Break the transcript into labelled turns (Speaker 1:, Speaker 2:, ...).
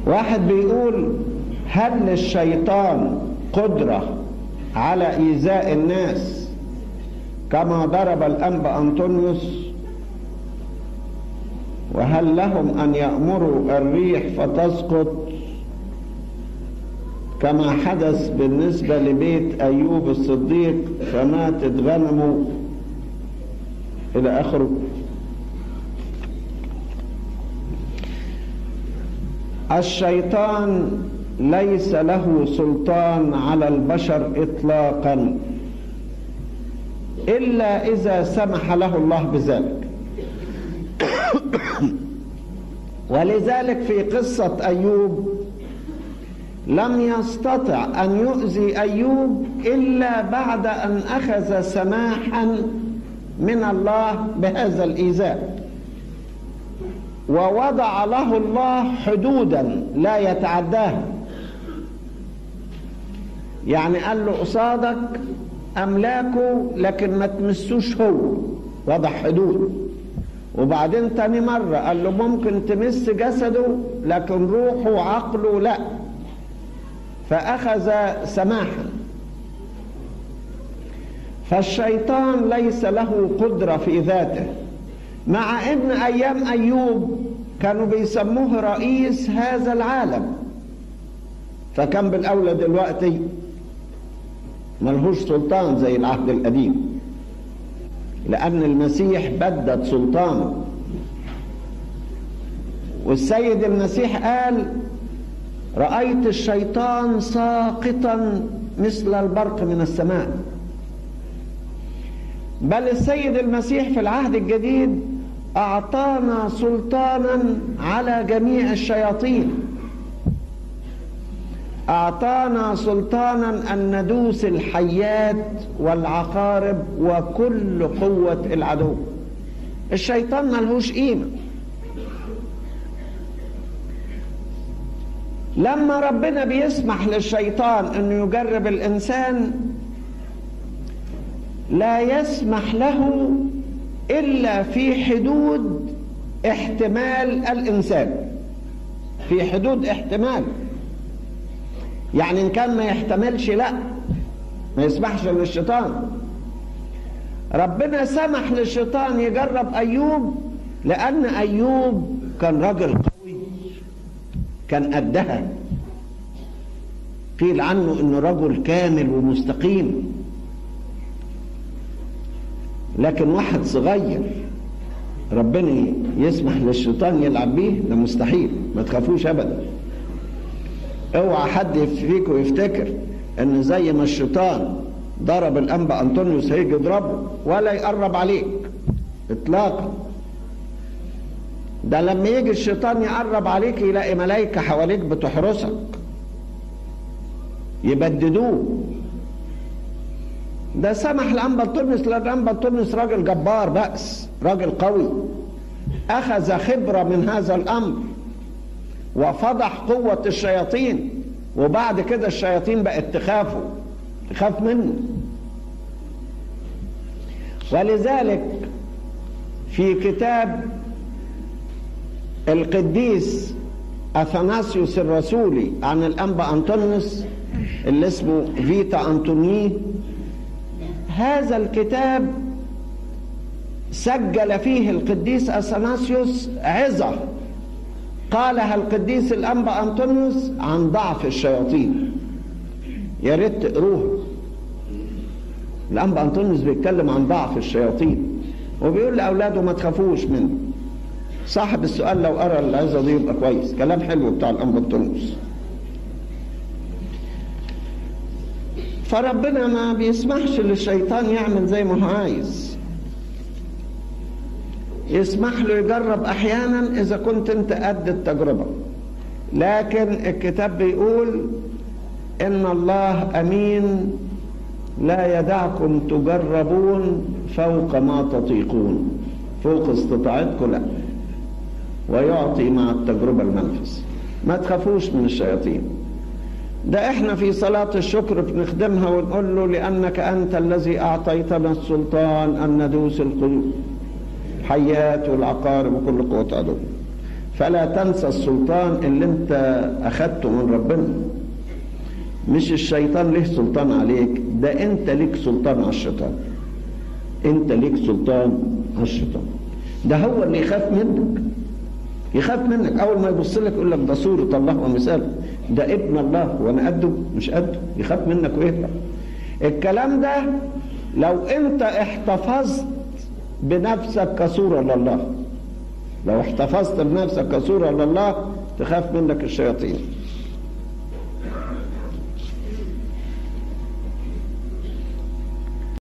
Speaker 1: واحد بيقول: هل للشيطان قدرة على إيذاء الناس كما ضرب الأنبا أنطونيوس؟ وهل لهم أن يأمروا الريح فتسقط كما حدث بالنسبة لبيت أيوب الصديق فماتت غنمه إلى آخره؟ الشيطان ليس له سلطان على البشر إطلاقا إلا إذا سمح له الله بذلك. ولذلك في قصة أيوب لم يستطع أن يؤذي أيوب إلا بعد أن أخذ سماحا من الله بهذا الإيذاء، ووضع له الله حدودا لا يتعداها. يعني قال له: قصادك أملاكه لكن ما تمسوش هو، وضع حدود. وبعدين تاني مرة قال له: ممكن تمس جسده لكن روحه وعقله لا، فأخذ سماحا. فالشيطان ليس له قدرة في ذاته، مع ان ايام ايوب كانوا بيسموه رئيس هذا العالم، فكان بالاولى دلوقتي ملهوش سلطان زي العهد القديم، لان المسيح بدد سلطانه. والسيد المسيح قال: رأيت الشيطان ساقطا مثل البرق من السماء. بل السيد المسيح في العهد الجديد أعطانا سلطانا على جميع الشياطين، أعطانا سلطانا أن ندوس الحيات والعقارب وكل قوة العدو. الشيطان ملهوش قيمة. لما ربنا بيسمح للشيطان أنه يجرب الإنسان لا يسمح له إلا في حدود احتمال الإنسان، في حدود احتمال. يعني إن كان ما يحتملش لا، ما يسمحش للشيطان. ربنا سمح للشيطان يجرب أيوب لأن أيوب كان راجل قوي، كان قدها، قيل عنه إنه رجل كامل ومستقيم. لكن واحد صغير ربنا يسمح للشيطان يلعب بيه؟ ده مستحيل. ما تخافوش ابدا. اوعى حد فيكم يفتكر ان زي ما الشيطان ضرب الانبا انطونيوس هيجي يضربه ولا يقرب عليك اطلاقا. ده لما يجي الشيطان يقرب عليك يلاقي ملائكه حواليك بتحرسك يبددوه. ده سمح لأنبا انطونيوس لأن أنبا انطونيوس راجل جبار بأس، راجل قوي، أخذ خبرة من هذا الأمر وفضح قوة الشياطين، وبعد كده الشياطين بقت تخاف منه. ولذلك في كتاب القديس أثناسيوس الرسولي عن الأنبا أنطونيوس اللي اسمه فيتا أنطوني، هذا الكتاب سجل فيه القديس أثناسيوس عظة قالها القديس الأنبا أنطونيوس عن ضعف الشياطين. يا ريت تقروها. الأنبا أنطونيوس بيتكلم عن ضعف الشياطين وبيقول لأولاده ما تخافوش منه. صاحب السؤال لو قرأ العظة دي يبقى كويس، كلام حلو بتاع الأنبا أنطونيوس. فربنا ما بيسمحش للشيطان يعمل زي ما هو عايز، يسمح له يجرب احيانا اذا كنت انت قد التجربة. لكن الكتاب بيقول ان الله امين لا يدعكم تجربون فوق ما تطيقون، فوق استطاعتكم لا، ويعطي مع التجربة المنفذ. ما تخافوش من الشياطين. ده احنا في صلاة الشكر بنخدمها ونقول له لأنك أنت الذي أعطيتنا السلطان أن ندوس الحيات والعقارب وكل قوة عدو. فلا تنسى السلطان اللي انت اخدته من ربنا. مش الشيطان له سلطان عليك، ده انت ليك سلطان على الشيطان. انت ليك سلطان على الشيطان. ده هو اللي يخاف منك، يخاف منك. اول ما يبص لك يقول لك ده صورة الله ومثاله، ده ابن الله وانا قده مش قده، يخاف منك ويهرب. الكلام ده لو انت احتفظت بنفسك كصورة لله، لو احتفظت بنفسك كصورة لله تخاف منك الشياطين.